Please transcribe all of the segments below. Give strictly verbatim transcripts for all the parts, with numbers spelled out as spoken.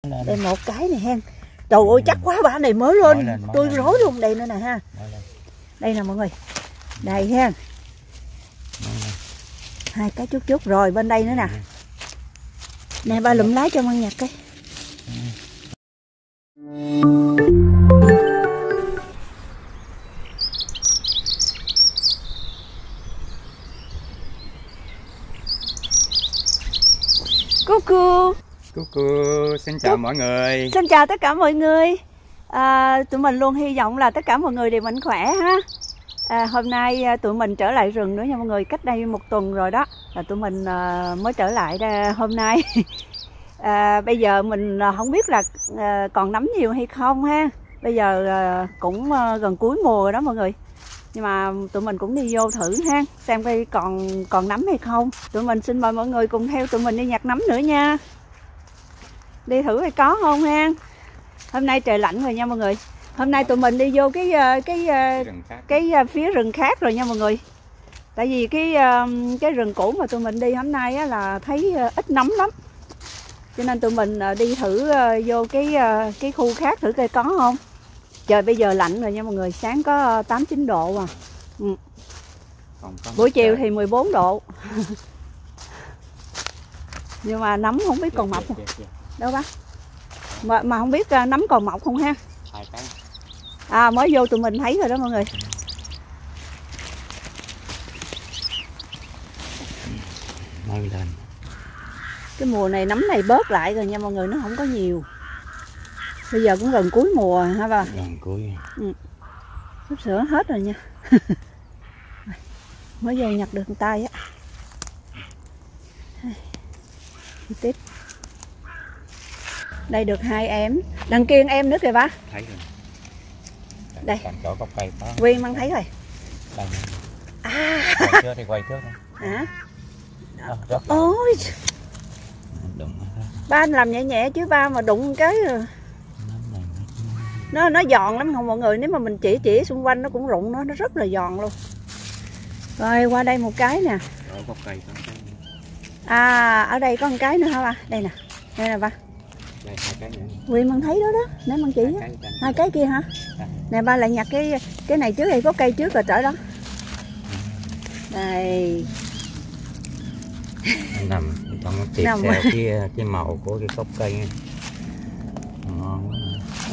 Đây một cái này hen. Trời ơi chắc quá ba này mới lên, lên tôi lên. Rối luôn. Đây nữa nè ha. Đây nè mọi người. Đây hen. Hai cái chút chút rồi bên đây nữa nè. Nè ba lụm lá cho Măng Nhật cái. Cu cu. Cu cu, xin chào Cú... mọi người. Xin chào tất cả mọi người. À, tụi mình luôn hy vọng là tất cả mọi người đều mạnh khỏe ha. À, hôm nay tụi mình trở lại rừng nữa nha mọi người. Cách đây một tuần rồi đó là tụi mình uh, mới trở lại đây, hôm nay. À, bây giờ mình không biết là uh, còn nấm nhiều hay không ha. Bây giờ uh, cũng uh, gần cuối mùa rồi đó mọi người. Nhưng mà tụi mình cũng đi vô thử ha, xem coi còn còn nấm hay không. Tụi mình xin mời mọi người cùng theo tụi mình đi nhặt nấm nữa nha. Đi thử hay có không ha. Hôm nay trời lạnh rồi nha mọi người. Hôm nay tụi mình đi vô cái cái cái, cái phía rừng khác rồi nha mọi người. Tại vì cái cái rừng cũ mà tụi mình đi hôm nay á, là thấy ít nấm lắm. Cho nên tụi mình đi thử vô cái cái khu khác thử coi có không. Trời bây giờ lạnh rồi nha mọi người, sáng có tám chín độ à. Ừ. Buổi chiều thì mười bốn độ. Nhưng mà nấm không biết còn mọc không. Đâu bác? Mà, mà không biết nấm còn mọc không ha. À mới vô tụi mình thấy rồi đó mọi người. Mới lên. Cái mùa này nấm này bớt lại rồi nha mọi người, nó không có nhiều. Bây giờ cũng gần cuối mùa hả bà? Gần cuối. Ừ. Sắp sửa hết rồi nha. Mới vô nhặt được một tay á. Đi tiếp. Đây được hai em. Đằng kia em nữa kìa ba. Thấy rồi. Đây. Còn chỗ gốc cây có. Quyên Măng thấy rồi. Đây. À. Quay trước đi, quay trước đi. Hả? À, ôi. Đụng. Ba anh làm nhẹ nhẹ chứ ba mà đụng cái rồi. Nó nó giòn lắm không mọi người, nếu mà mình chỉ chỉ xung quanh nó cũng rụng nó, nó rất là giòn luôn. Rồi qua đây một cái nè. Gốc cây có cái. À ở đây có một cái nữa hả ba? Đây nè. Đây nè ba. Đây hai cái nữa. Quyên Măng thấy đó đó, nãy Măng chỉ hai, hai cái kia hả? À. Nè ba lại nhặt cái cái này trước hay có cây trước rồi trở đó. Đây. Nằm trong cái tiệp theo cái cái màu của cái gốc cây này. Ngon quá.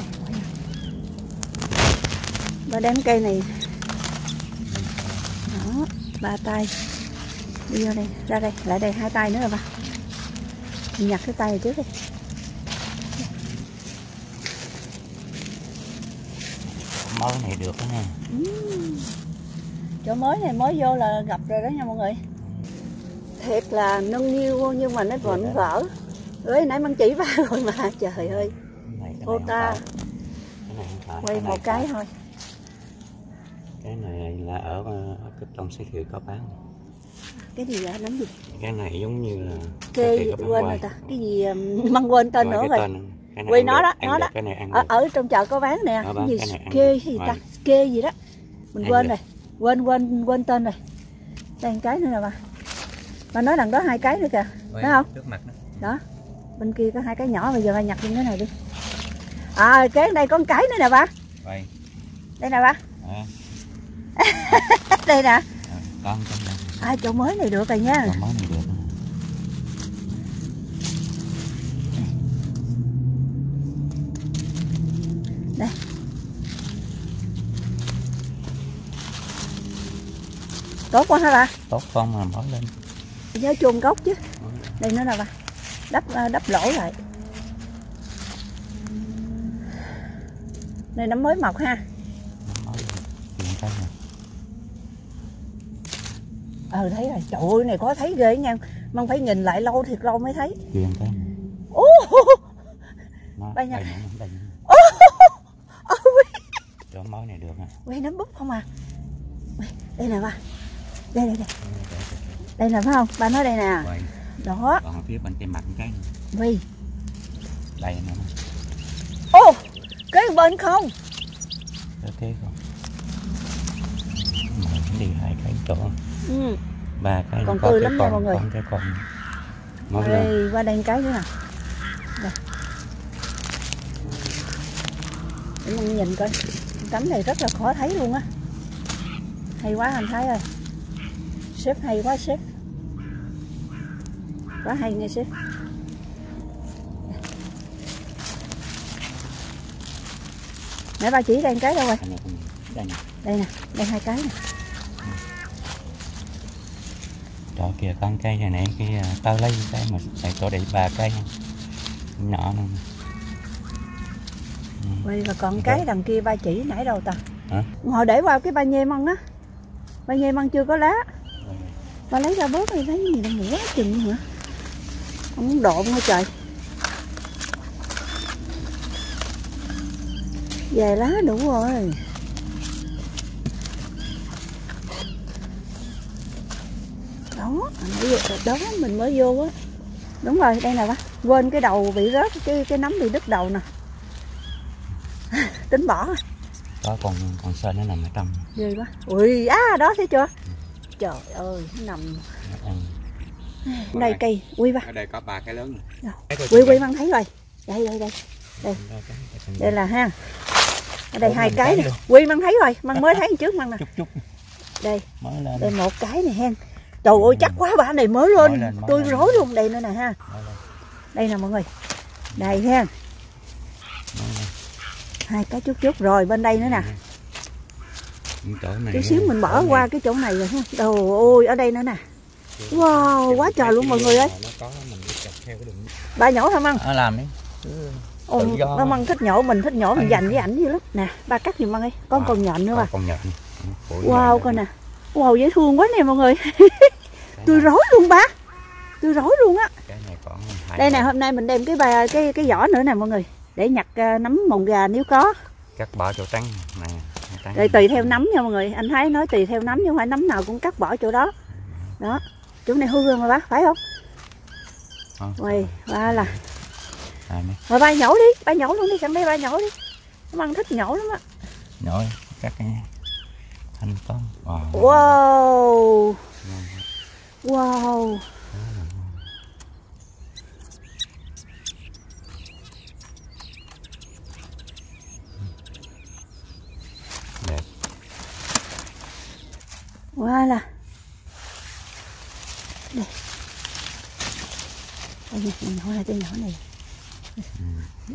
Ba đem cây này. Đó, ba tay. Đi vô đây, ra đây, lại đây hai tay nữa rồi ba. Mình nhặt cái tay này trước đi. Mới này được đó nha. Uhm. Chỗ mới này mới vô là gặp rồi đó nha mọi người. Thiệt là nâng niu nhưng mà nó vẫn vỡ. Ơi nãy Măng chỉ ba rồi mà trời ơi. Cô ta quay một cái thôi. Cái này là ở, ở trong siêu thị có bán. Cái gì vậy? Nấm gì? Cái này giống như là kê quên rồi ta. Cái gì Măng quên tên nữa rồi. Quên nó đó, nó đó. Ở, ở trong chợ có bán nè. Cái gì kê gì ta? Kê gì đó. Mình quên rồi. Quên quên quên tên rồi. Đây một cái nữa nè bà. Bà nói đằng đó hai cái nữa kìa. Thấy không? Trước mặt đó. Đó. Bên kia có hai cái nhỏ, bây giờ bà nhặt lên cái này đi. À cái đây có một cái nữa nè ba. Đây. Đây nè ba. À. Đây nè. À, con trong đây. À chỗ mới này được rồi nha. Chỗ mới này được. Đây. Tốt quá hả ba? Tốt con mà mới lên. Nhớ chôn gốc chứ. Đây nữa nè ba. Đắp đắp lỗ lại. Đây nấm mới mọc ha. Ờ thấy rồi. Trời ơi này có thấy ghê nha. Mong phải nhìn lại lâu thiệt lâu mới thấy. Kìa cái. Ô. Đây nha. Chỗ mới này được hả? Quay nấm búp không à? Đây nè ba. Đây đây đây. Đây nè phải không? Ba nói đây nè. Quay. Đó. Còn phía bên trên mặt cái. Vì. Đây nè. Ô, cái bên không? Cái kế không? Mình đi hai cái chỗ. Ừ. Ba cái. Còn tươi lắm nha mọi người. Còn cái con. Đây, qua đây một cái nữa nè. Đây. để mình nhìn coi. Cánh này rất là khó thấy luôn á. Hay quá anh Thái ơi. Sếp hay quá sếp. Quá hay nghe sếp. Nãy ba chỉ đây cái đâu rồi? Đây nè. Đây nè, đây hai cái nè. Đó kìa con cây này nè, cái tao lấy cái mà tại chỗ đây ba cây nhỏ nè. Quay và còn cái đằng kia ba chỉ nãy đâu ta? Hả? Hồi để qua cái ba nhê măng á. Ba nhê măng chưa có lá. Ba lấy ra bớt đi, thấy gì đâu nữa chừng hả? Không độn hả trời. Về lá đủ rồi. Đó, đó mình mới vô á. Đúng rồi, đây nè ba. Quên cái đầu bị rớt, cái cái nấm bị đứt đầu nè. Tính bỏ. Có con con sên nó nằm ở trong. Ghê quá. Ui, á à, đó thấy chưa? Trời ơi, nó nằm. Ừ. Đây cây, Quy ba. Ở đây có ba cái lớn rồi. Quy Quy Măng thấy rồi. Đây đây đây. Đây. Đây là ha. Ở đây Ủa, hai cái nè. Quy Măng thấy rồi, Măng mới thấy trước Măng nè. Chút chút. Đây. Đây một cái này hen. Trời ơi chắc quá ba này mới lên. Mới lên mới tôi lên. Rối luôn đây nữa nè ha. Đây nè mọi người. Đây ha. Hai cái chút chút rồi bên đây nữa nè. Chút xíu mình bỏ qua cái chỗ này rồi ha. Đồ ôi ở đây nữa nè. Wow quá trời luôn mọi người ơi. Ba nhổ hả Măng? À, làm đi. Ồ, ba Măng thích nhổ, mình thích nhổ mình dành với ảnh dữ lắm. Nè ba cắt giùm Măng đi. Con à, còn nhện nữa mà. Còn nhện. Wow coi nè. Wow dễ thương quá nè mọi người. Tôi rối luôn ba. Tôi rối luôn á. Đây nè hôm nay mình đem cái bà cái cái vỏ nữa nè mọi người. Để nhặt uh, nấm mồng gà nếu có. Cắt bỏ chỗ trắng này. Rồi tùy theo nấm nha mọi người. Anh Thái nói tùy theo nấm chứ không phải nấm nào cũng cắt bỏ chỗ đó. Đó. Chỗ này hư rồi mà bác, phải không? Ui, ba là. Rồi ba nhổ đi, ba nhổ luôn đi, sẵn đây ba nhổ đi. Nó ăn thích nhổ lắm á. Nhổ cắt cái thành công. Wow. Wow. Wow. Đẹp. Wow là. Đây. Đây nè, mình nhỏ ra cái nhỏ này. Ừ.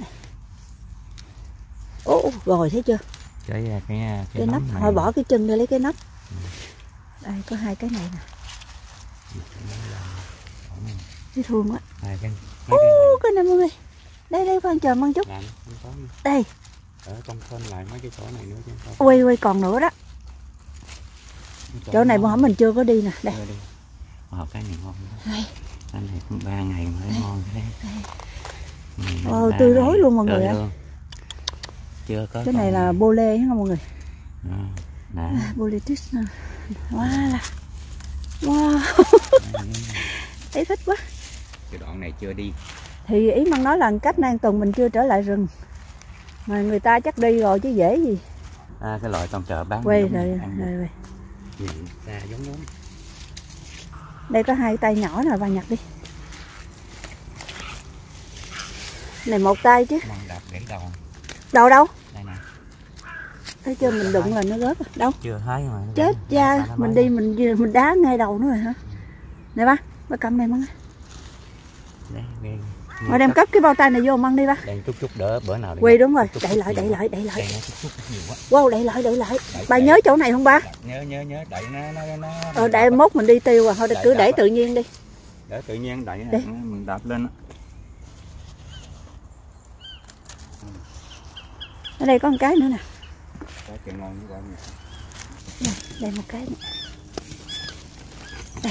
Ồ, rồi thấy chưa? Cái cái cái, cái nắp, hồi bỏ cái chân để lấy cái nắp. Ừ. Đây có hai cái này nè. Thấy thương quá. Hai cái. Ô, cái này mọi người. Đây đây con chờ Măng chút. Đây. Ở trong phân lại mấy cái chỗ này nữa chứ. Quay quay còn nữa đó. Chỗ, chỗ này bữa hổm mình chưa có đi nè. Đây. Ờ, cái này ngon đó. Đây. Cái này cũng ba ngày mới đây. Ngon cái đấy. Ồ, tươi rối luôn mọi người ạ. Chưa có. Cái này là bô lê không mọi người? À, à, bô lê tuyết. Wow là. Wow. Thấy thích quá. Cái đoạn này chưa đi. Thì ý Măng nói là cách Nan Tuần mình chưa trở lại rừng. Mà người ta chắc đi rồi chứ dễ gì. À, cái loại trong chợ bán. Quay rồi, rồi, rồi. Ra giống giống. Đây có hai tay nhỏ nè, bà nhặt đi. Này một tay chứ. Đạp gãy đầu. Đầu đâu? Đây nè. Thấy chưa mình đụng là nó rớt rồi. Đâu? Chưa thấy mà. Chết cha, mình đi mình mình đá ngay đầu nữa rồi hả? Này ba, ba cầm này Măng. Rồi đem cất cái bao tay này vô Măng đi ba. Đang chút chút đỡ bữa nào đi. Quỳ đúng rồi, đẩy lại, đẩy lại, đẩy lại. Wow, đẩy lại, đẩy lại. Ba nhớ chỗ này không ba? Nhớ nhớ nhớ đẩy nó nó nó. Ờ đẩy mốt mình đi tiêu à, thôi cứ để tự nhiên đi. Để tự nhiên đẩy này, mình đạp lên. Ở đây có một cái nữa nè. Cái kia ngon quá. Đây, đây một cái nữa. Đây.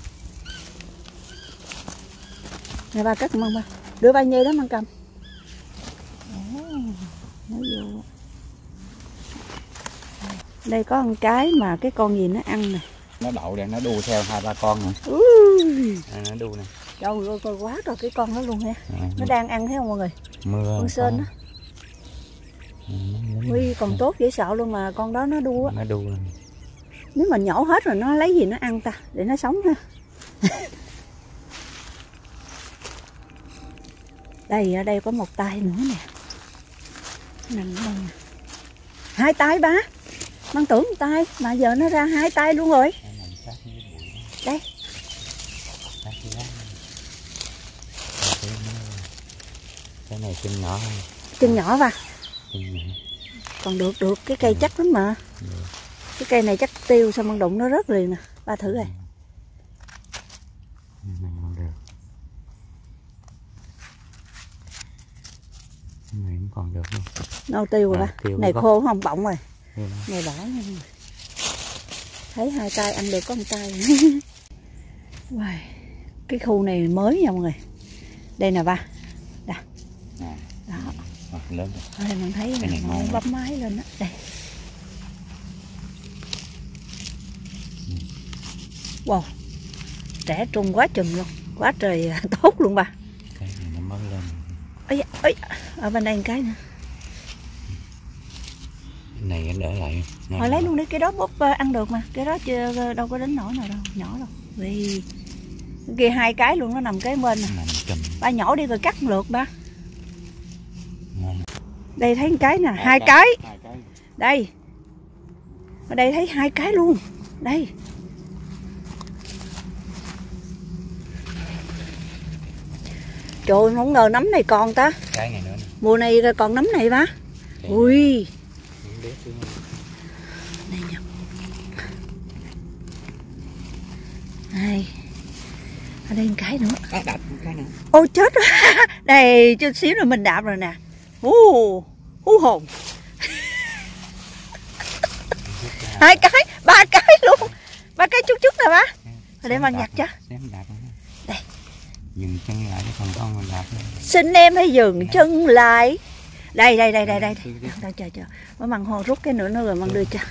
Này ba cất Măng ba. Đưa ba nhê đó Măng cầm. Nó vô. Đây có một cái mà cái con gì nó ăn nè. Nó đậu đây, nó đu theo hai ba con nè. À, nó đu nè. Trời ơi, coi quá rồi cái con đó luôn ha. À, nó đang ăn thấy không mọi người? Mưa. Con sên đó. Ui, còn tốt dễ sợ luôn mà con đó nó đu á. Nó đu lên. Nếu mà nhổ hết rồi nó lấy gì nó ăn ta để nó sống ha. Đây ở đây có một tay nữa nè. Nằm ở đây nè. hai tay ba. Mang tưởng một tay mà giờ nó ra hai tay luôn rồi. Đây. Cái này chân nhỏ hơn. Chân nhỏ va. Chân nhỏ. Còn được được, cái cây chắc lắm mà. Được. Cái cây này chắc tiêu sao mang đụng nó rớt liền nè. Ba thử rồi. Này không được. Này cũng còn được luôn. Nâu tiêu rồi à, ba. Tiêu Này gốc. khô không bọng rồi. Ừ. Này đỏ nha. Thấy hai tay ăn được có một tay. Wow. Cái khu này mới nha mọi người. Đây nè ba. Đó. À, Đó. Mặt lớn rồi. Ở đây mình thấy Cái này nó ngon bấm máy lên đó. Đây. Ừ. Wow. Trẻ trung quá chừng luôn. Quá trời tốt luôn ba. Cái này nó mới lên. Ây, ây, ở bên đây một cái nữa. Cái này đỡ lại. Hồi lấy luôn đi, cái đó bóp ăn được mà. Cái đó chưa đâu có đến nổi nào đâu, nhỏ đâu. Vì kia hai cái luôn, nó nằm kế bên nè. Ba nhỏ đi rồi cắt lượt ba. Ngon. Đây thấy một cái nè, hai, hai cái. cái. Hai cái. Đây. Ở đây thấy hai cái luôn. Đây. Trời ơi, không ngờ nấm này còn ta. Cái này nữa nè. Mùa này còn nấm này ba. Đây. Ui. Đây nha. Đây. Ở đây một cái nữa. À, đạp một cái nữa. Ôi chết rồi. Đây chút xíu nữa mình đạp rồi nè. Hú, hú hồn. Hai cái, ba cái luôn. Ba cái chút chút nè ba. Để mà nhặt cho. Đây. Dừng chân lại để còn con mình đạp. Xin em hãy dừng chân lại. Đây đây đây đây đây. Đâu chờ chờ. Mới măng hồ rút cái nữa nữa rồi măng đưa cho.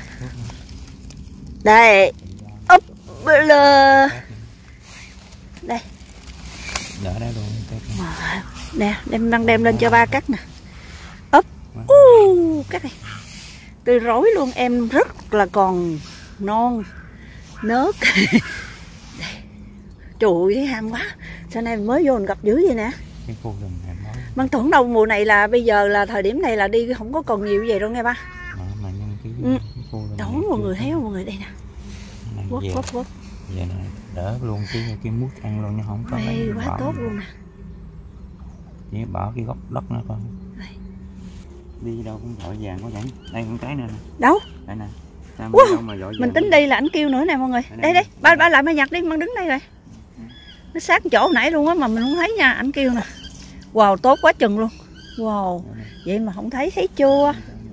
Đây. Úp lơ. Đây. Đỡ đó luôn. Nè, đem măng đem lên cho ba cắt nè. Úp. Uh, cắt này. Tươi rối luôn, em rất là còn non nớt. Đây. Trời ơi, thấy ham quá. Sao nay mới vô gặp dữ vậy nè. Cái khu rừng này mới. Măng tưởng đâu mùa này là bây giờ là thời điểm này là đi không có còn nhiều vậy đâu nghe ba. Mà, mà nhân cái, ừ. cái khu rừng. Đó mọi người thấy không mọi người đây nè. Quất quất quất. Giờ này đỡ luôn cái cái mút ăn luôn, nó không có mấy quá bỏ. tốt luôn nè. Chỉ bỏ cái gốc đất nữa thôi. Đi đâu cũng vội vàng quá vậy. Đây con cái nữa nè. Đâu? Đây nè. Wow. Đâu mà vội mình tính đi là ảnh kêu nữa nè mọi người. Đây đây, đây. ba ba lại mà nhặt đi, mang đứng đây rồi. Nó sát chỗ nãy luôn á mà mình không thấy nha, ảnh kêu nè. Wow, tốt quá chừng luôn. Wow. Vậy mà không thấy, thấy chưa?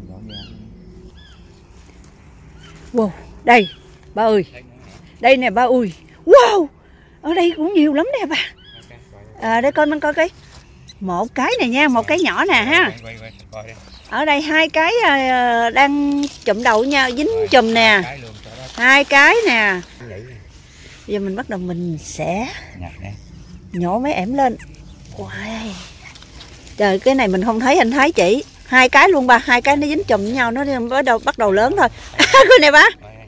Wow, đây. Ba ơi. Đây nè ba ơi. Wow. Ở đây cũng nhiều lắm nè ba. À, để coi mình coi cái. Một cái này nha, một cái nhỏ nè ha. Ở đây hai cái đang chụm đầu nha, dính chùm nè. Hai cái nè. Giờ mình bắt đầu mình sẽ nhổ mấy ẻm lên. Wow. Trời, cái này mình không thấy, anh thấy chị. Hai cái luôn ba, hai cái nó dính chùm với nhau, nó bắt đầu bắt đầu lớn thôi. Cái này ba.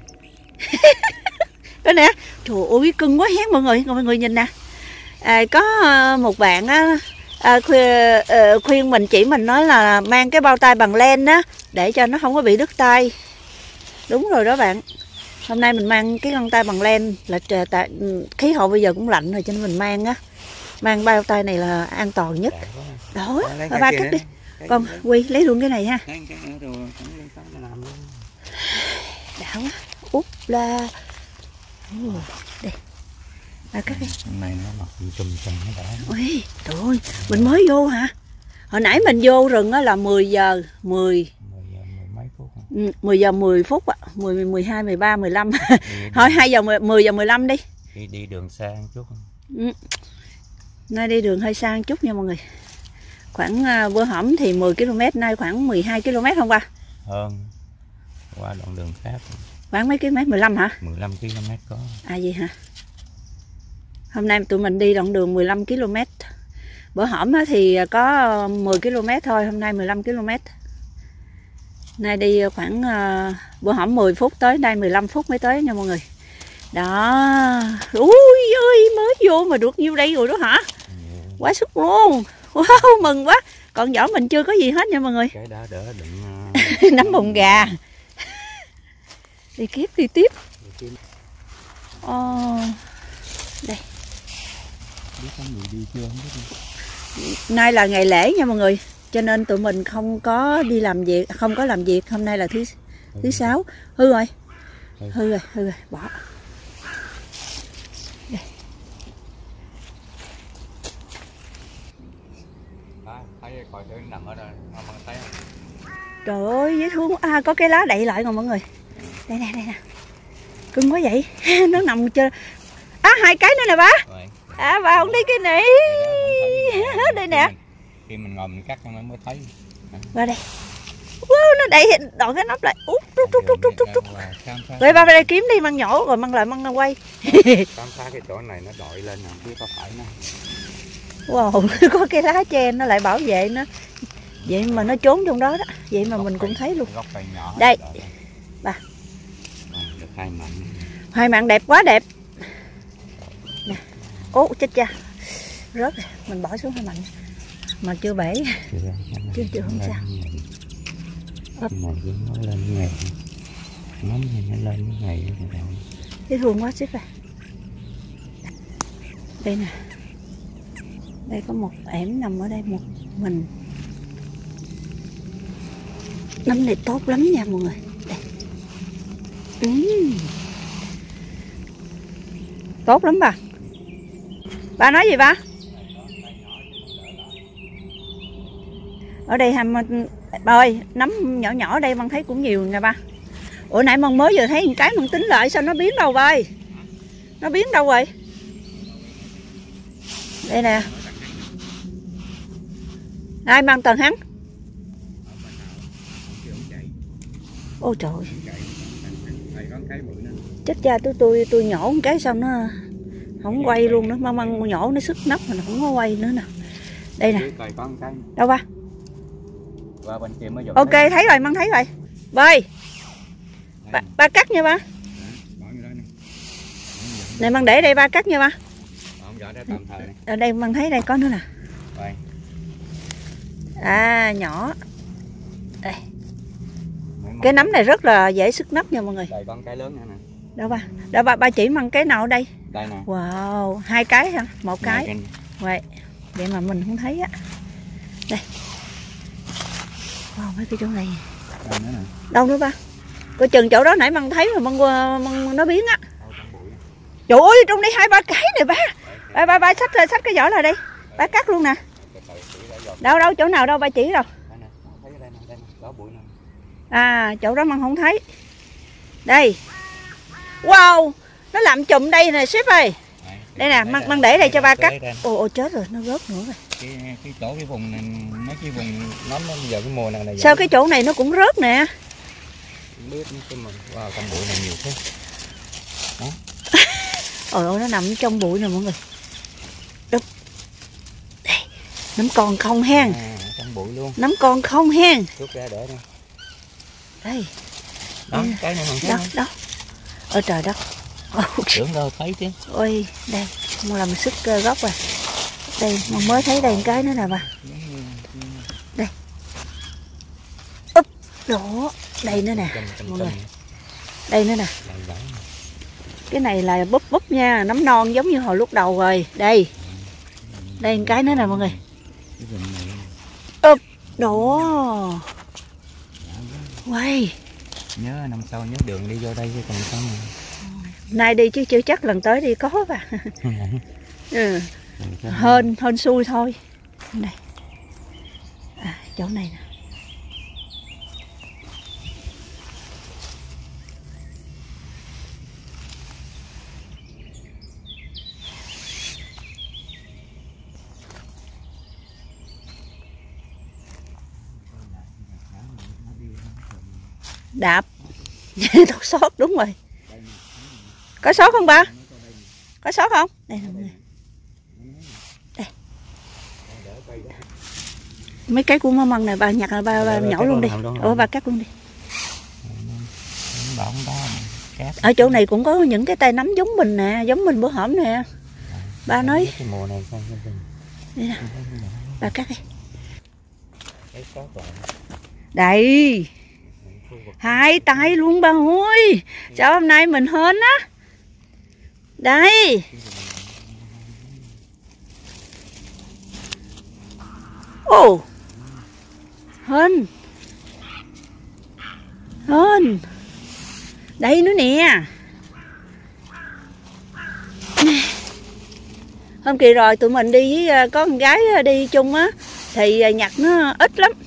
Cái nè. Trời ơi, cưng quá hét mọi người, mọi người nhìn nè. À, có một bạn á à, khuyên, uh, khuyên mình, chỉ mình nói là mang cái bao tay bằng len á để cho nó không có bị đứt tay. Đúng rồi đó bạn. Hôm nay mình mang cái găng tay bằng len là tại khí hậu bây giờ cũng lạnh rồi cho nên mình mang á. Mang bao tay này là an toàn nhất. Đó, ba, ba cắt đi. Con Quy lấy luôn cái này ha. Đã quá. Úp la. Đây. Ba cắt đi. Này nó mọc chùm chùm nó đã. Ui, trời ơi, mình mới vô hả? Hồi nãy mình vô rừng á là mười giờ mười. Ừ, mười giờ mười phút ạ, mười, mười hai, mười ba, mười lăm. Thôi hai giờ mười giờ mười lăm đi. Đi đi đường xa một chút. Ừ. Nay đi đường hơi xa một chút nha mọi người. Khoảng uh, bữa hổm thì mười ki lô mét, nay khoảng mười hai ki lô mét không ba? Hơn. Qua đoạn đường khác. Khoảng mấy km, mười lăm hả? mười lăm ki lô mét có. À gì hả? Hôm nay tụi mình đi đoạn đường mười lăm ki lô mét. Bữa hổm thì có mười ki lô mét thôi, hôm nay mười lăm ki lô mét. Nay đi khoảng uh, bữa hổm mười phút tới, đây mười lăm phút mới tới nha mọi người. Đó. Ui ơi, mới vô mà được nhiêu đây rồi đó hả? Quá sức luôn. Wow, mừng quá. Còn vỏ mình chưa có gì hết nha mọi người. Cái đó đỡ đựng Nấm bồn gà. Đi tiếp, đi tiếp. Ồ, đây. Biết có người đi chưa, không biết đi. Nay là ngày lễ nha mọi người, cho nên tụi mình không có đi làm việc, không có làm việc. Hôm nay là thứ thứ sáu. Hư rồi, hư rồi, hư rồi, bỏ. Đây. Thấy coi thử nằm ở đây, mà thấy không? Trời ơi, dễ thương. À, có cái lá đậy lại rồi mọi người. Đây nè, đây nè. Cưng quá vậy. Nó nằm chơi. À, hai cái nữa nè ba. À, bà không đi cái này. Đây nè. Khi mình ngồi mình cắt nó mới thấy. Qua đây. Wow, nó đậy đòn cái nắp lại. Út rút rút rút rút rút. Vậy ba đây kiếm đi, mang nhổ rồi mang lại mang quay. Khám phá cái chỗ này nó đội lên nè, biết có phải nó. Wow, có cái lá tre nó lại bảo vệ nó. Vậy mà nó trốn trong đó đó. Vậy mà mình cũng thấy luôn. Đây. Ba. Được hai mặn. Hai mặn đẹp quá đẹp. Nè. Ố chết cha. Rớt rồi, mình bỏ xuống hai mặn. Mà chưa bể. Chưa chưa không sao. Này nó lên ngày. Nấm này nó lên ngày. Dễ thương quá xíp à. Đây nè. Đây có một ẻm nằm ở đây một mình. Nấm này tốt lắm nha mọi người. Đây. Uhm. Tốt lắm bà. Bà nói gì ba? Ở đây hàm bà ơi, nấm nhỏ nhỏ ở đây Măng thấy cũng nhiều nè ba. Ủa nãy Măng mới vừa thấy một cái Măng tính lại sao nó biến đâu ba ơi? Nó biến đâu rồi? Đây nè. Ai mang tầng hắn? Ôi trời. Chết cha tôi tôi tôi nhổ một cái xong nó không quay luôn nữa, Măng Măng nhổ nó sức nắp mà nó không có quay nữa nè. Đây nè. Đâu ba? Ok thấy rồi, Măng thấy rồi. Bơi. Ba, ba cắt nha ba. Này Măng để đây ba cắt nha ba. Ở đây Măng thấy đây có nữa nè. À nhỏ. Đây. Cái nấm này rất là dễ sức nắp nha mọi người. Đây con cái lớn nữa nè. Đâu ba? Đâu ba ba chỉ Măng cái nào ở đây? Đây nè. Wow, hai cái hả? Một cái. Vậy. Vậy mà mình không thấy á. Đây. Wow, mấy cái chỗ này. Đâu nữa nè. Đâu nữa ba? Coi chừng chỗ đó nãy Măng thấy mà Măng, Măng nó biến á. Trời ơi, trong đây hai ba cái này ba. Ba ba ba xách xách cái vỏ lại đi. Ba cắt luôn nè. Đâu đâu chỗ nào đâu ba chỉ đâu. À chỗ đó Măng không thấy. Đây. Wow, nó làm chùm đây nè sếp ơi. Đây nè, Măng Măng để đây cho ba cắt. Ồ ồ chết rồi, nó rớt nữa rồi. Cái cái chỗ cái vùng này, mấy cái vùng nấm nó giờ cái mùa này này. Sao cái chỗ này nó cũng rớt nè. Không biết cái mà wow, trong bụi này nhiều thế. Đó. Ôi ôi nó nằm trong bụi nè mọi người. Đúng. Đây, nấm con không hen. À, trong bụi luôn. Nấm con không hen. Rút ra để đây. Đây. Đó, đây. Cái này mình thấy. Đó, đó. Ôi trời đất. Tưởng đâu thấy chứ. Ôi, đây, Măng làm sức gốc rồi. Đây, Măng mới thấy đây một cái nữa nè bà. Đây. Úp, đó, đây nữa nè, mọi người. Đây nữa nè. Cái này là búp búp nha, nấm non giống như hồi lúc đầu rồi. Đây. Đây một cái nữa nè mọi người. Úp, đó. Quay. Nhớ năm sau nhớ đường đi vô đây chứ còn không. Nay đi chứ chưa chắc lần tới đi có bà. Ừ. Hên, hên xui thôi. Đây. À, chỗ này nè. Đạp. Tốt sót đúng rồi. Có sót không ba? Có sót không? Đây nè mọi người. Đây. Mấy cái của Măng này bà nhặt là ba, ba nhổ luôn đi. Ủa bà cắt luôn đi. Ở chỗ này cũng có những cái tay nấm giống mình nè, giống mình bữa hổm nè. Ba nói. Đây nè. Bà cắt đi. Đây. Hai tay luôn bà ơi. Sao hôm nay mình hên á. Đây. Ồ. Hên. Hên. Đây nữa nè. Hôm kỳ rồi tụi mình đi với có con gái đi chung á thì nhặt nó ít lắm.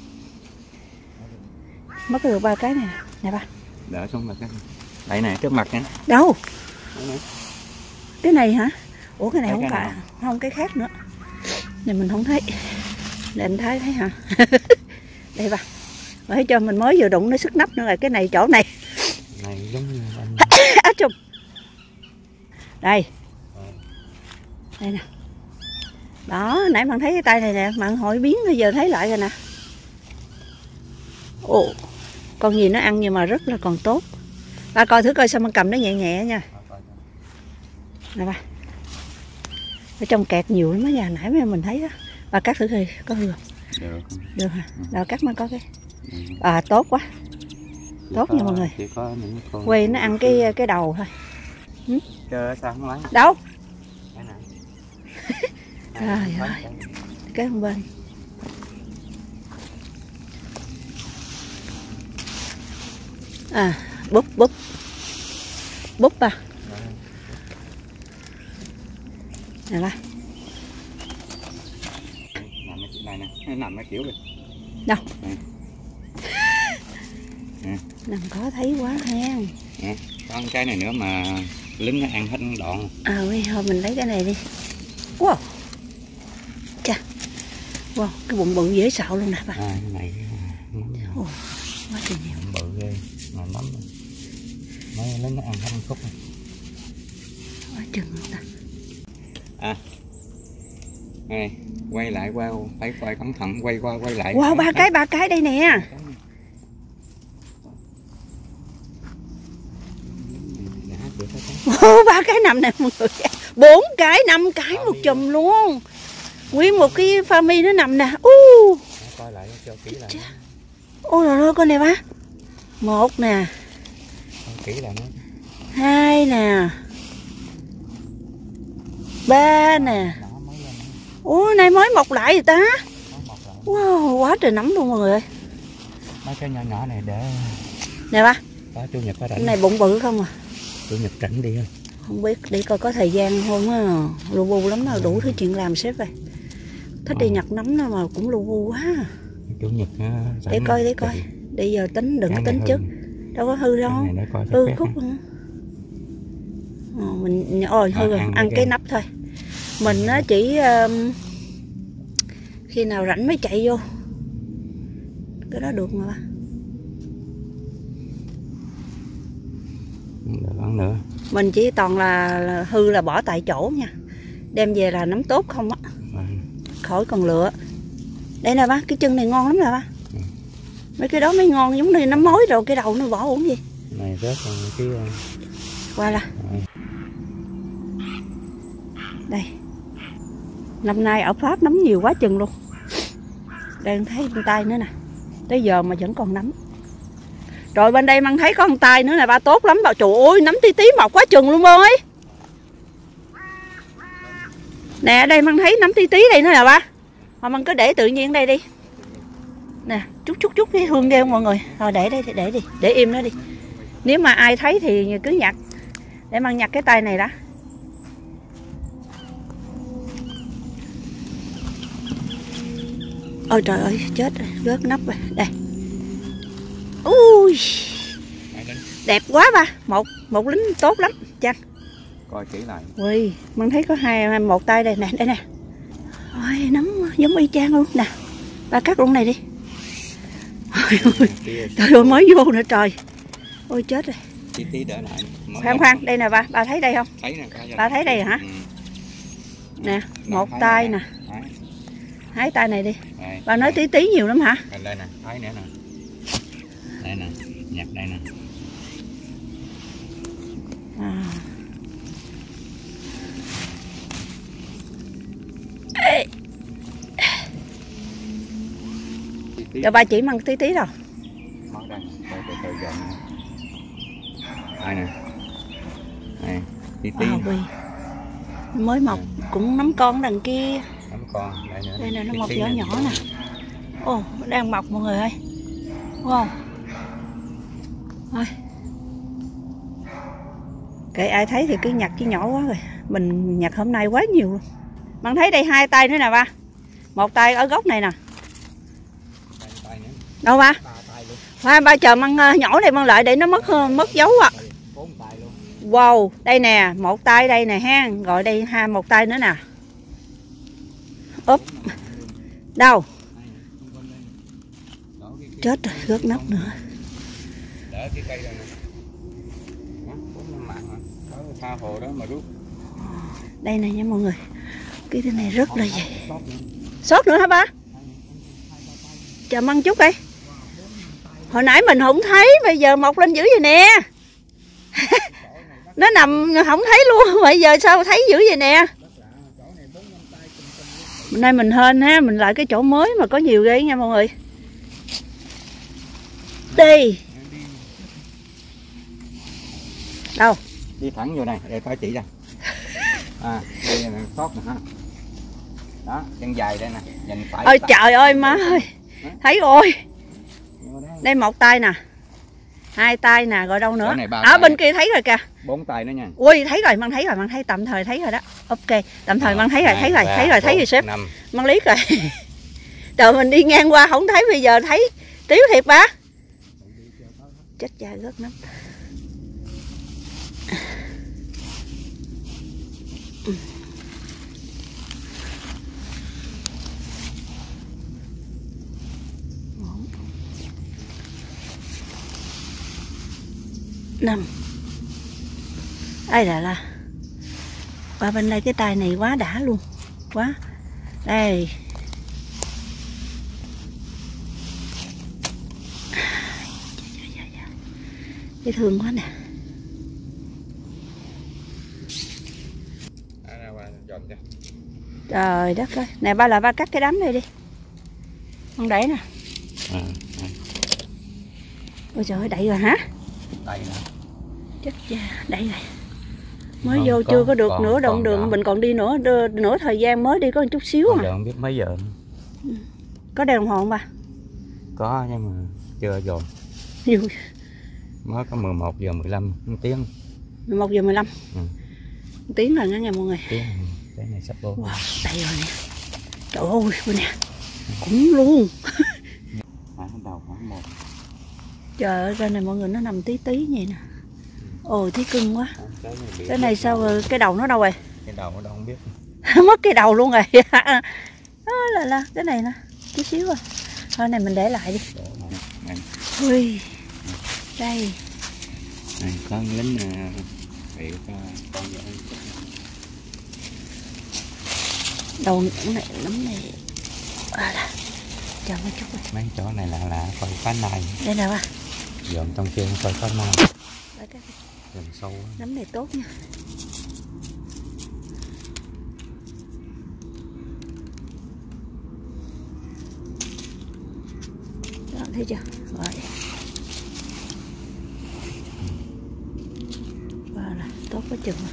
Mất được ba cái này nè ba. Đỡ xuống mặt cái. Đây này trước mặt nè. Đâu? Này. Cái này hả? Ủa cái này Thấy không cái phải, nào? không cái khác nữa. Này mình không thấy. Để anh thấy thấy hả? Đây ba. Thấy cho mình mới vừa đụng nó sức nắp nữa rồi, cái này chỗ này. Này giống như anh. Á chùm. Đây. Đây nè. Đó, nãy bạn thấy cái tay này nè, bạn hỏi biến bây giờ thấy lại rồi nè. Ồ, con gì nó ăn nhưng mà rất là còn tốt. Ba coi thử coi sao mình cầm nó nhẹ nhẹ nha. Nè ba. Ở trong kẹt nhiều lắm á, nhà nãy mình thấy đó. Ba cắt thử coi có được không? Được. Được hả? Đâu cắt nó có cái. À tốt quá. Chỉ Tốt có, nha mọi người. Chỉ có những con Quay nó ăn cái cái đầu thôi. Ừ? Chờ sao không lấy? Đâu? Cái này. Trời ơi. Cái bên bên. À, búp búp. Búp à. Nè ba. Nằm cái này nè, nó nằm cái kiểu này. Đâu? Nè. Nè. Nằm có thấy quá hen. Nè, có cái này nữa mà lính nó ăn hết đoạn. À bây thôi mình lấy cái này đi. Wow. Chà. Wow, cái bụng bự dễ sợ luôn nè ba. À, cái này Ồ, quá trời nhiều. bự ghê, mà nấm mấy lính nó ăn hết khúc này. Quá chừng luôn ta. À, này quay lại qua, phải quay cẩn thận, quay qua quay lại. Wow, ba cái ba cái đây nè. Wow, ba cái nằm nè mọi người. Bốn cái, năm cái một chùm luôn. Nguyên một cái farmy nó nằm nè. Uh. Coi lại cho kỹ lại. Ôi trời ơi con này ba. Một nè. Coi kỹ lại nó. Hai nè. Ba nè. Ủa nay mới mọc lại rồi ta. Wow, quá trời nấm luôn mọi người ơi. Mấy cái nhỏ nhỏ này để Nè ba. có chủ nhật có rảnh. Cái này bụng bự không à? Chủ nhật rảnh đi không? Không biết, đi coi có thời gian không á. Lu bu lắm nào đủ thứ chuyện làm sếp ơi. Thích đi nhặt nấm nó mà cũng lu bu quá. Chủ nhật rảnh. Để coi để coi. Để giờ tính đừng có tính trước. Đâu có hư đâu. Hư khúc luôn. Ờ, mình ôi hư rồi, ăn, ăn cái, cái nắp thôi. Mình nó chỉ um, khi nào rảnh mới chạy vô. Cái đó được mà ba. Được nữa. Mình chỉ toàn là, là hư là bỏ tại chỗ nha. Đem về là nấm tốt không á. À. Khỏi còn lựa. Đây nè ba, cái chân này ngon lắm nè ba. Ừ. Mấy cái đó mới ngon, giống như nấm mối rồi cái đầu nó bỏ uổng gì. Này rớt còn cái qua là. À. Đây. Năm nay ở Pháp nấm nhiều quá chừng luôn. Đang thấy con tay nữa nè. Tới giờ mà vẫn còn nấm. Rồi bên đây Măng thấy có con tay nữa nè ba, tốt lắm bà. Trời ơi nấm tí tí mọc quá chừng luôn ơi. Nè ở đây Măng thấy nấm tí tí đây nữa nè ba. Mà Măng cứ để tự nhiên đây đi. Nè chút chút chút cái hương đeo mọi người. Rồi để đây để đi, để im nó đi. Nếu mà ai thấy thì cứ nhặt. Để Măng nhặt cái tay này đã. Ôi trời ơi chết rồi, rớt nắp rồi. Đây. Ui. Đẹp quá ba. Một một lính tốt lắm chăng. Coi kỹ lại. Ui, Măng thấy có hai một tay đây nè, đây nè. Ôi nấm giống y chang luôn nè. Ba cắt luôn này đi. Ôi, trời ơi mới vô nữa trời. Ôi chết rồi. Tí tí đỡ lại. Khoan khoan, đây nè ba, ba thấy đây không? Thấy nè, ba thấy đây hả? Ừ. Nè, một tay nè. Hái tay này đi. Đây, ba nói tí tí nhiều lắm hả? Đây nè, thấy nữa nè. Đây nè, nhặt đây nè. À. Ê. Cho ba chỉ Măng tí tí rồi. Món đây, đây, đây. rồi dọn ai nè, này tí tí à, mới mọc à. Cũng nắm con đằng kia, nắm con đây nữa, đây nè nó mọc nhỏ nhỏ nè, ồ oh, nó đang mọc mọi người ơi, wow, thôi kệ ai thấy thì cứ nhặt chứ nhỏ quá rồi, mình nhặt hôm nay quá nhiều luôn. Bạn thấy đây hai tay nữa nè ba, một tay ở góc này nè, đâu ba, ba ba chờ măng nhỏ này măng lại để nó mất mất dấu à. Wow, đây nè, một tay đây nè ha, gọi đây ha, một tay nữa nè. Úp. Đâu? Chết rồi, rớt nắp nữa. Đây nè nha mọi người. Cái cái này rất là gì? Sốt nữa hả ba? Chờ măng chút đi. Hồi nãy mình không thấy, bây giờ mọc lên dữ vậy nè. Nó nằm không thấy luôn, bây giờ sao thấy dữ vậy nè. Hôm nay mình hên ha, mình lại cái chỗ mới mà có nhiều ghê nha mọi người. Đi. Đâu? Đi thẳng vô này, để phải chỉ ra. À, đây là sót nè ha. Đó, chân dài đây nè, dành phải. Ôi trời ơi má ơi. Thấy rồi. Đây một tay nè. Hai tay nè, rồi đâu nữa? Ở bên kia thấy rồi kìa. Bốn tay nữa nha. Ui thấy rồi, Măng thấy rồi, Măng thấy tạm thời thấy rồi đó. Ok, tạm thời Măng thấy rồi, thấy rồi, thấy rồi, thấy rồi sếp. Măng liếc rồi. Trời mình đi ngang qua không thấy, bây giờ thấy tiếu thiệt ba. Chết cha rớt nắp. Năm. Ai là là qua bên đây cái tay này quá đã luôn, quá đây. Cái thương quá nè. Trời đất ơi, nè ba là ba cắt cái đám này đi, không đẩy nè. À, à. Ôi trời ơi, đẩy rồi hả? Đẩy nè. Chết cha, đẩy rồi. Mới không, vô có, chưa có được còn, nửa đoạn đường, mình còn đi nữa, nửa thời gian mới đi có một chút xíu à. Không biết mấy giờ. Có đèn đồng hồ không ba? Có nhưng mà chưa dồn. Mới có mười một giờ mười lăm, một tiếng. mười một giờ mười lăm. Ừ. Một tiếng rồi nha mọi người. Tiếng, cái này sắp vô. Wow, đây rồi nè. Trời ơi, bên nè. Cũng luôn. À, đầu khoảng một. Trời ơi, bên này mọi người nó nằm tí tí vậy nè. Ôi, thấy cưng quá. Cái này, cái này sao rồi? Cái đầu nó đâu rồi? Cái đầu nó đâu không biết. Mất cái đầu luôn rồi. Đó là, là cái này nè, chút xíu rồi. Thôi này mình để lại đi. Ui. Đây. Này, con lính nè. Bị con vậy. Đầu này nấm này. À là. Chờ một chút rồi. Mấy chỗ này lạ lạ, coi cá nai. Đây nè ba. Dọn trong kia coi cá nai. Dần sâu. Nấm này tốt nha. Đó, thấy chưa? Rồi. Và là tốt quá chừng.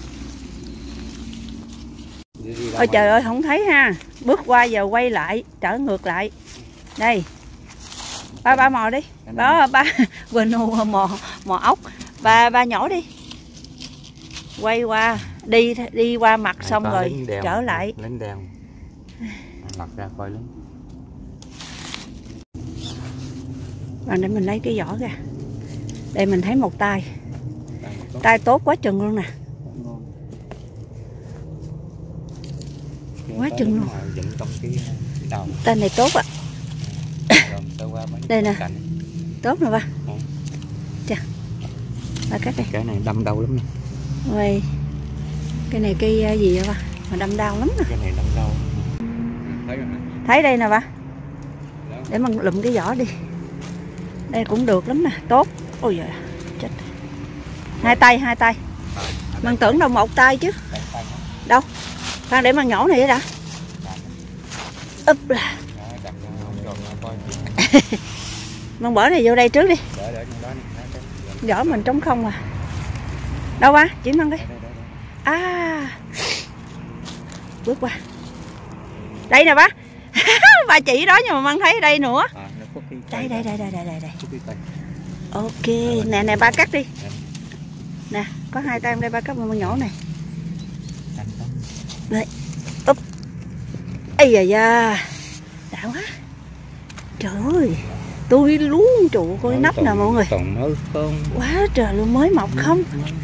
Ôi trời ơi, không thấy ha. Bước qua giờ quay lại, trở ngược lại. Đây. Ba ba mò đi. Đó ba quên mò mò ốc. Ba ba nhỏ đi. Quay qua, đi đi qua mặt à, xong rồi đèo, trở lại. Lính đèo. Lật ra coi lính. Và để mình lấy cái vỏ ra. Đây mình thấy một tay. Tay tốt quá chừng luôn nè. Quá chừng luôn. Tay này tốt ạ. Đây nè. Tốt nè ba. Chà. Ba cắt đây. Cái này đâm đau lắm nè. Ôi. Cái này cây gì vậy ba? Mà đâm đau lắm nè. Cái này đâm đau. Thấy rồi nè. Thấy đây nè ba. Để mình lụm cái vỏ đi. Đây cũng được lắm nè, tốt. Ôi giời, chết. Hai tay, hai tay. Mình tưởng đâu một tay chứ. Đâu? Khoan để mang nhỏ này đã. Úp là. Mang bỏ này vô đây trước đi. Vỏ mình trống không à. Đâu ba? Chỉ Măng đi. À. Bước qua. Đây nè bác. Bà chỉ đó nhưng mà Măng thấy đây nữa. Đây đây đây đây đây đây. Ok, nè nè ba cắt đi. Nè, có hai tam đây ba cắt Măng nhỏ này. Đây. Úp. Ây da da. Đã quá. Trời ơi. Tôi luôn trụ coi nắp nè mọi người. Còn mới không. Quá trời luôn, mới mọc không.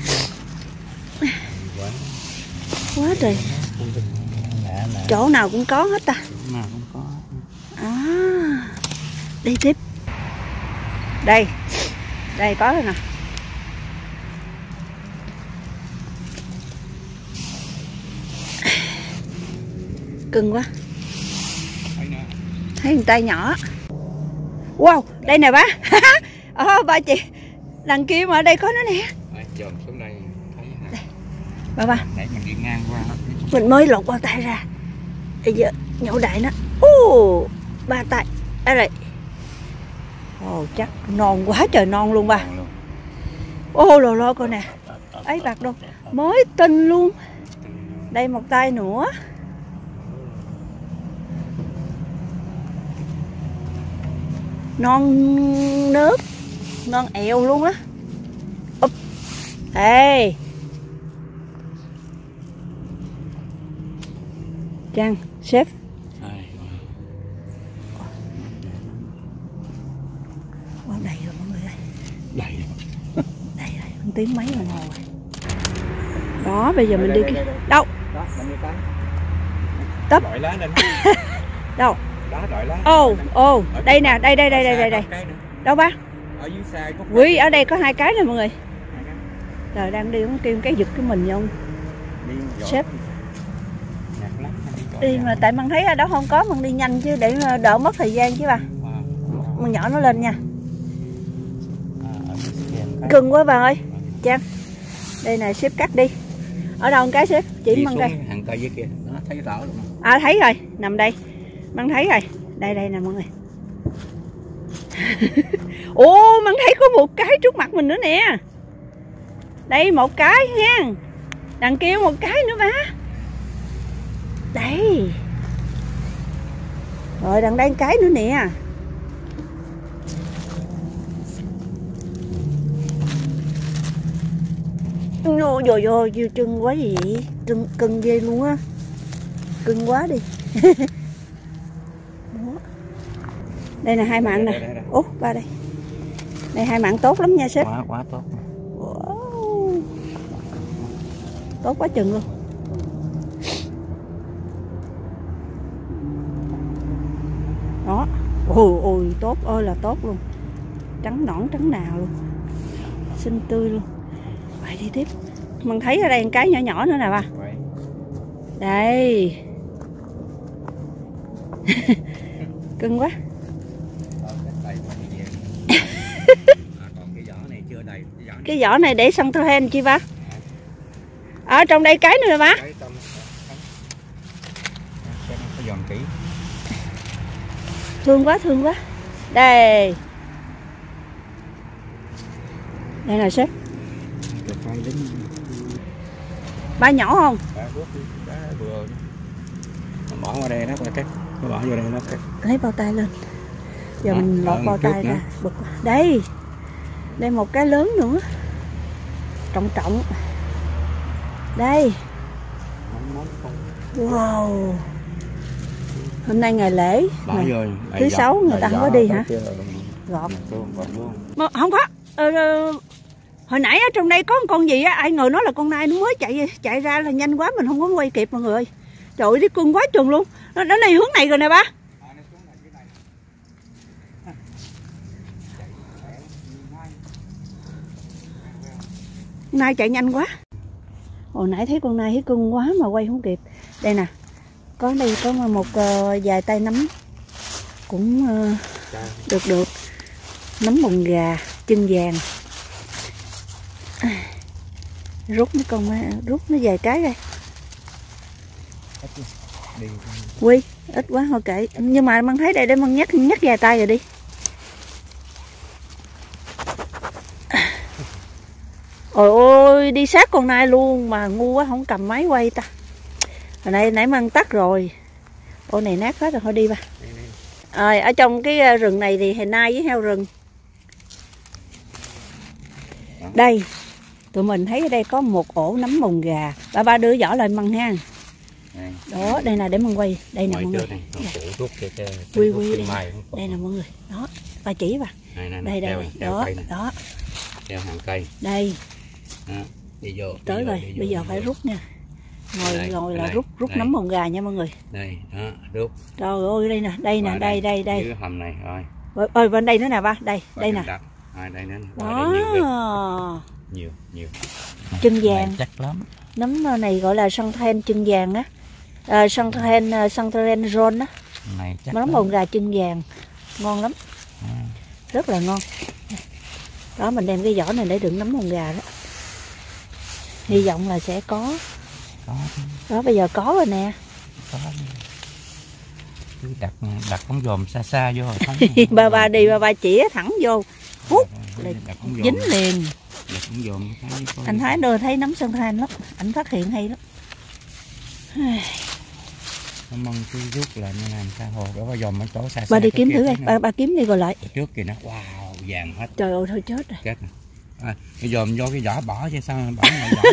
Quá trời. Chỗ nào cũng có hết ta. Nào cũng có. À, đi tiếp. Đây. Đây có rồi nè. Cưng quá. Thấy người tay nhỏ. Wow, đây nè bá. Ờ, ba chị. Đằng kia mà ở đây có nó nè. Dòm xuống đây thấy nè. Ba ba. Để mình đi ngang qua. Mình mới lột bao tay ra. Bây giờ nhổ đại nó. Ồ, ba tay. Đây này. Ồ, chắc non quá trời non luôn ba. Ô lồ lô coi nè. Ấy bạc đâu. Mới tinh luôn. Đây một tay nữa. Non nước. Non ẹo luôn á. Úp. Ê. Trang, sếp. Wow, đầy rồi mọi người ơi. Đầy rồi. Đầy rồi, một tiếng mấy đồng hồ rồi. Đó, bây giờ mình đi kia. Đâu? Đó, mình đi tới. Tấp. Đội lá lên. Đâu? Đó, đội lá. Ồ, ồ, đây nè, đây đây đây đây đây đây. Đâu ba? Ở dưới xa có. Quý, ở đây có hai cái nè mọi người. Rồi đang đi cũng kêu cái giật cái mình vô. Sếp. Đi mà tại Măng thấy ở đó không có, Măng đi nhanh chứ để đỡ mất thời gian chứ ba. Măng nhỏ nó lên nha. Cưng quá bà ơi. Trang. Đây nè sếp cắt đi. Ở đâu cái sếp? Chỉ Măng đây. Hàng cây dưới kia, nó thấy rõ luôn. À thấy rồi, nằm đây. Măng thấy rồi. Đây đây nè mọi người. Ồ, Măng thấy có một cái trước mặt mình nữa nè. Đây một cái nha. Đằng kia một cái nữa ba. Đây. Rồi đằng đây một cái nữa nè. Rồi rồi rồi, vừa trưng quá gì vậy? Trưng cưng ghê luôn á. Cưng quá đi. Đây là hai mạng nè. Ủa, ba đây. Đây hai mạng tốt lắm nha sếp. Quá quá tốt. Wow. Tốt quá chừng luôn. Đó. Ôi ôi tốt ơi là tốt luôn. Trắng nõn trắng nào luôn. Xinh tươi luôn. Vậy đi tiếp. Mình thấy ở đây một cái nhỏ nhỏ nữa nè ba. Đây. Cưng quá. Cái vỏ này để săn thơ hen chi ba? Ở trong đây cái nữa nè ba. Thương quá thương quá. Đây. Đây là sếp. Ba nhỏ không? Bỏ qua đây nó cái nó bỏ vô đây nó cái. Lấy bao tay lên. Giờ à, mình lột bao tay ra. Bực. Đây. Đây một cái lớn nữa. Trọng trọng. Đây. Wow. Hôm nay ngày lễ. Ngày thứ sáu người ta không có đi hả? Gọt. Không có. Ờ, hồi nãy ở trong đây có một con gì á, ai ngờ nó là con nai, nó mới chạy chạy ra là nhanh quá mình không có quay kịp mọi người ơi. Trời ơi, đi cưng quá chừng luôn. Nó nó này hướng này rồi nè ba. Nai chạy nhanh quá. Hồi nãy thấy con nai thấy cưng quá mà quay không kịp. Đây nè. Có đây có một uh, vài tay nấm cũng uh, được được. Nấm bồng gà, chân vàng. Rút mấy con rút nó vài cái đây. Quy, ít quá thôi kệ. Nhưng mà Măng thấy đây để Măng nhắc nhắc vài tay rồi đi. Ôi ôi, đi sát con nai luôn mà ngu quá không cầm máy quay ta. Hồi nãy nãy mang tắt rồi. Ô này nát hết rồi, thôi đi ba. Rồi ở trong cái rừng này thì hề nai với heo rừng. Đây, tụi mình thấy ở đây có một ổ nấm mồng gà. Ba ba đưa vỏ lên măng ha. Đó, đây là để măng quay. Đây nè mọi người. Quy quy đây. Đây nè mọi người. Đó, ba chỉ bà. Đây đây, đó, đó. Theo hàng cây. Đây. Đó, đi vô. Tới đi rồi, vô, bây giờ đi phải vô. rút nha. Ngồi đây, ngồi là đây, rút rút đây. nấm mồng gà nha mọi người. Đây, đó, rút. Trời ơi, đây nè, đây nè, đây đây đây. Dưới hầm này rồi. Ơi bên đây nữa nè ba, đây, đây nè. À, đây nữa. Đó. Nhiều, nhiều. Chân vàng. Chắc lắm. Nấm này gọi là Santen chân vàng á. À, Santen Santen Ron á. Này chắc nấm mồng gà chân vàng. Ngon lắm. À. Rất là ngon. Đó mình đem cái vỏ này để đựng nấm mồng gà đó. Hy vọng là sẽ có. Có. Đó bây giờ có rồi nè. Có. Cứ đặt đặt ống dòm xa xa vô rồi. Ba ba đi ba ba chỉ thẳng vô. Hút dính liền. Dòm, anh Thái đưa thấy nấm Santen lắm, anh phát hiện hay lắm. Nó mong cứ rút lại nó làm sao hồ đó, dòm ở chỗ xa xa. Ba đi kiếm thử đây, ba ba kiếm đi rồi lại. Trước kìa nó wow vàng hết. Trời ơi thôi chết rồi. Chết rồi. À, cái dòm vô cái vỏ bỏ chứ sao bỏ ngoài vỏ.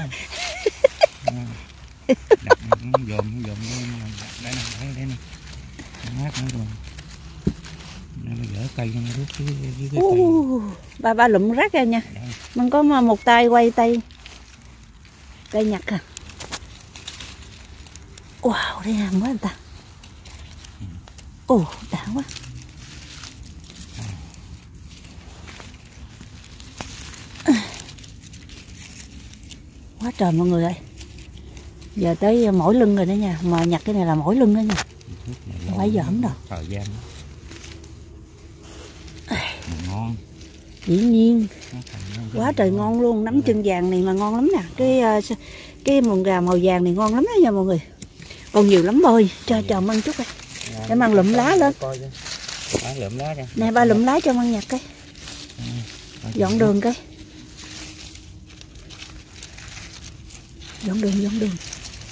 Đặt nó dòm nó dòm đây nè, đây đây nè. Mát nữa rồi. Nó dở cây nó rút dưới dưới cái cây. Ba ba lụm rác ra nha. Đây. Mình có một tay quay tay cây nhặt à. Wow, đây hàng quá người ta. Ồ, ừ. đã quá. Quá trời mọi người ơi. Giờ tới mỏi lưng rồi đó nha. Mà nhặt cái này là mỏi lưng đó nha. Không phải giỡn đâu. Thời gian đó. Ngon. Dĩ nhiên. Quá trời ngon luôn. Nấm chân vàng này mà ngon lắm nè. Cái cái mồng gà màu vàng này ngon lắm đó nha mọi người. Còn nhiều lắm ơi. Cho cho măng chút đây. Để mang lụm lá lên. Nè ba lụm lá cho măng nhặt cái. Dọn đường cái. Dọn đường dọn đường.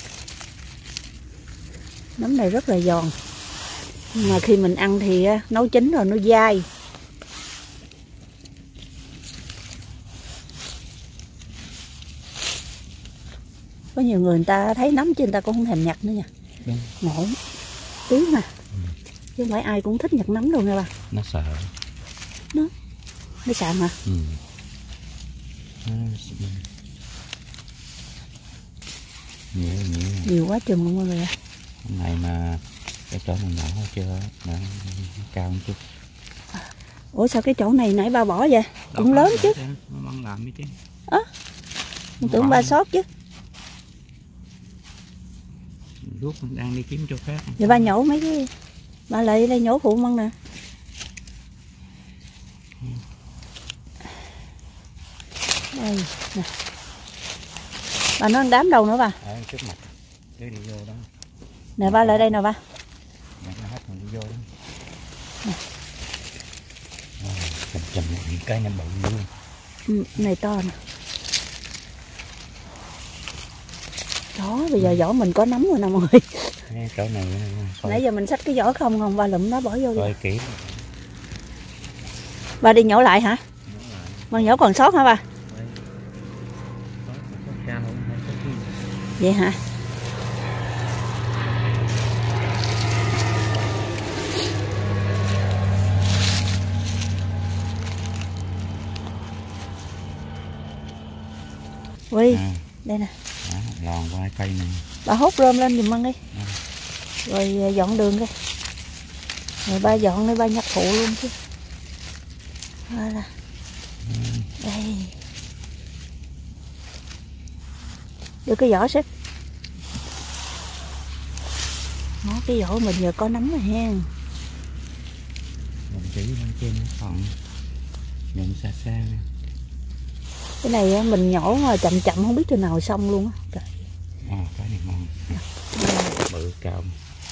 Nấm này rất là giòn. Mà khi mình ăn thì nấu chín rồi nó dai. Có nhiều người người ta thấy nấm chứ người ta cũng không thèm nhặt nữa nha. Đúng. Ngộ tí mà. Ừ. Chứ không phải ai cũng thích nhặt nấm đâu nha ba. Nó sợ. Nó nó sợ mà. Ừ. Nhiều, nhiều. Nhiều quá chừng luôn mọi người ạ. Hôm nay mà cái chỗ này nhỏ chưa, nó cao một chút. Ủa sao cái chỗ này nãy ba bỏ vậy? Đâu cũng lớn chứ. Nó làm đi chứ. Ơ. À, mình tưởng ba sót chứ. Lúc mình đang đi kiếm chỗ khác. Vậy ba nhổ mấy cái ba lại đây nhổ phụ măng nè. Đây nè. Bà nói đám đâu nữa bà? Ở trước mặt. Để đi vô đó. Nè ba lại đây nè ba. Nè nó hết mình đi vô đó. Nè. Chầm chầm những cái nó bự luôn. Ừ, này to nè. Đó, bây giờ vỏ mình có nấm rồi nè mọi người. Chỗ này nãy giờ mình xách cái vỏ không không ba lụm nó bỏ vô đi. Kỹ. Ba đi nhổ lại hả? Ba nhổ còn sót hả ba? Vậy hả? Ui, à. Đây nè. À, lòn qua cây này. Bà hút rơm lên giùm ăn đi. À. Rồi dọn đường đi. Rồi ba dọn đi ba nhặt phụ luôn chứ. Đó là. Ừ. Đây. Đưa cái vỏ xếp. Đó, cái vỏ mình giờ có nấm rồi ha. Mình chỉ lên trên còn nhìn xa xa nè. Cái này mình nhổ mà chậm chậm không biết từ nào xong luôn á. Trời. À, cái này ngon. Bự cao.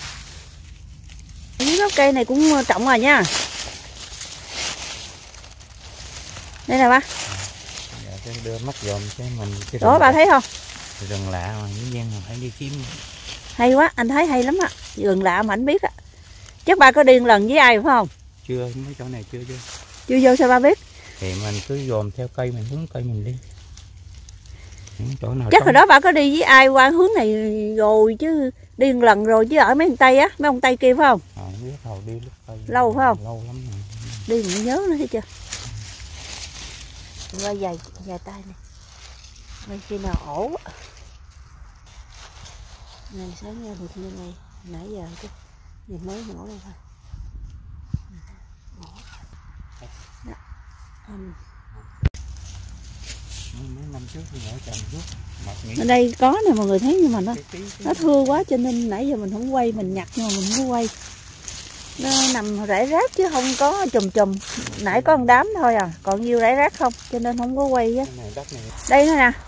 Cái gốc cây này cũng trọng rồi nha. Đây nè ba. Cái đưa mắt dòm cái mình cái đó bà thấy không, rừng lạ mà những gian mà phải đi kiếm. Hay quá, anh thấy hay lắm á, rừng lạ mà anh biết á. Chắc ba có đi một lần với ai phải không? Chưa, mấy chỗ này chưa chưa. Chưa vô sao ba biết? Thì mình cứ dòm theo cây, mình hướng cây mình đi. Những chỗ nào Chắc trống... hồi đó bà có đi với ai qua hướng này rồi chứ, đi một lần rồi chứ ở mấy ông Tây á, mấy ông Tây kia phải không? À, biết hồi đi lúc cây. Lâu phải không? Lâu lắm rồi. Đi mình nhớ nữa thấy chưa? Qua dài dài tay này. Bên khi nào ổ á. Này sáng ra được như này, nãy giờ chứ. Giờ mới nổ lên thôi. Đó. Um. Mấy năm trước thì ở trồng trước. Ở đây có nè mọi người thấy, nhưng mà nó nó thưa quá cho nên nãy giờ mình không quay, mình nhặt nhưng mà mình không có quay. Nó nằm rải rác chứ không có chùm chùm. Nãy có một đám thôi à, còn nhiêu rải rác không, cho nên không có quay á. Đây nữa nè.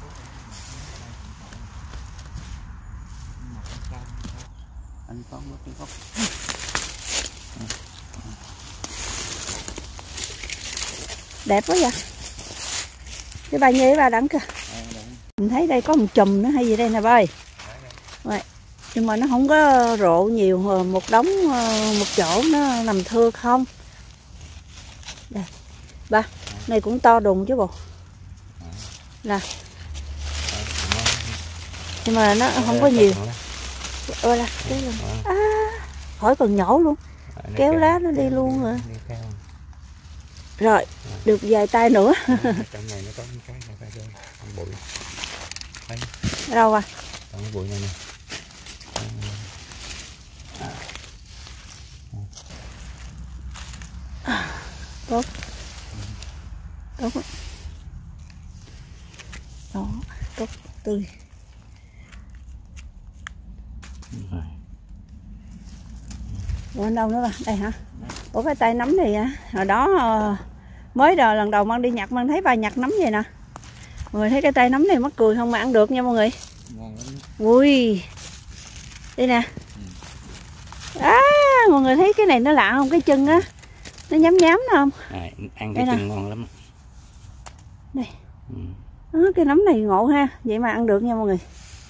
Đẹp quá vậy. Cái bà nhê bà đắng kìa. Mình thấy đây có một chùm nữa hay gì đây nè ba ơi. Vậy. Nhưng mà nó không có rộ nhiều, một đống một chỗ nó nằm thưa không. Đây. Ba, này cũng to đùng chứ bộ. Nè. Nhưng mà nó không có nhiều. Ôi là, cái luôn. À, khỏi cần nhổ luôn. Kéo lá nó đi luôn rồi. Rồi, được vài tay nữa. Trong này nó có cái này phải rơi, bụi. Thấy. Đâu à? Trong cái bụi này nè. Tốt. Tốt. Đó, tốt tươi. Rồi. Ủa đâu nữa bà? Đây hả? Ủa cái tay nấm này à? Hồi đó mới đầu lần đầu mang đi nhặt, mang thấy bà nhặt nấm vậy nè. Mọi người thấy cái tay nấm này mắc cười không mà ăn được nha mọi người. Ui. Đây nè. À, mọi người thấy cái này nó lạ không? Cái chân á nó nhám nhám nè không? À, ăn cái chân ngon lắm. Đây. Ừ. Đó, cái nấm này ngộ ha, vậy mà ăn được nha mọi người.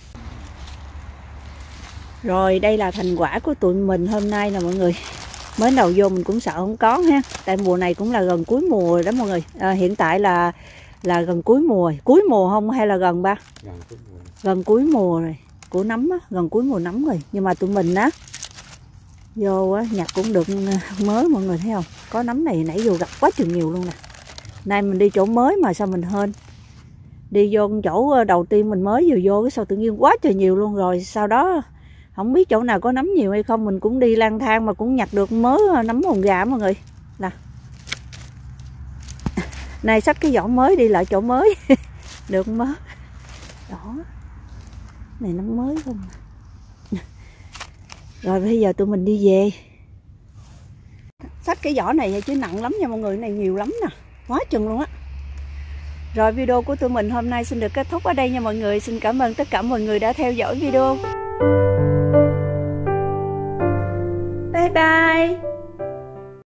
Rồi đây là thành quả của tụi mình hôm nay nè mọi người. Mới đầu vô mình cũng sợ không có ha, tại mùa này cũng là gần cuối mùa rồi đó mọi người. À, hiện tại là là gần cuối mùa, cuối mùa không hay là gần ba? Gần cuối mùa. Gần cuối mùa rồi, của nấm á, gần cuối mùa nấm rồi. Nhưng mà tụi mình á vô á, nhặt cũng được mới mọi người thấy không? Có nấm này nãy vô gặp quá chừng nhiều luôn nè. Nay mình đi chỗ mới mà sao mình hên. Đi vô chỗ đầu tiên mình mới vừa vô cái sao tự nhiên quá trời nhiều luôn, rồi sau đó không biết chỗ nào có nấm nhiều hay không, mình cũng đi lang thang mà cũng nhặt được mớ nấm hồn gà mọi người. Nè. Này xách cái vỏ mới đi lại chỗ mới. Được mớ. Đó. Này nấm mới không. Rồi bây giờ tụi mình đi về. Xách cái vỏ này chứ nặng lắm nha mọi người, này nhiều lắm nè. Quá chừng luôn á. Rồi video của tụi mình hôm nay xin được kết thúc ở đây nha mọi người. Xin cảm ơn tất cả mọi người đã theo dõi video. Bye bye.